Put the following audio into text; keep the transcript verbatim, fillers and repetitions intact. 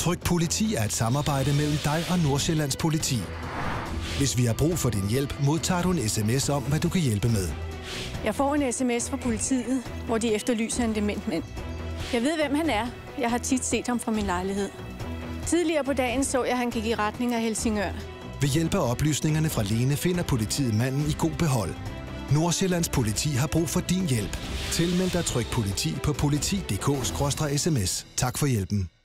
Tryg Politi er et samarbejde mellem dig og Nordsjællands Politi. Hvis vi har brug for din hjælp, modtager du en sms om, hvad du kan hjælpe med. Jeg får en sms fra politiet, hvor de efterlyser en dement mand. Jeg ved, hvem han er. Jeg har tit set ham fra min lejlighed. Tidligere på dagen så jeg, at han gik i retning af Helsingør. Ved hjælp af oplysningerne fra Lene finder politiet manden i god behold. Nordsjællands Politi har brug for din hjælp. Tilmeld dig Tryg Politi på politi punktum d k skråstreg s m s. Tak for hjælpen.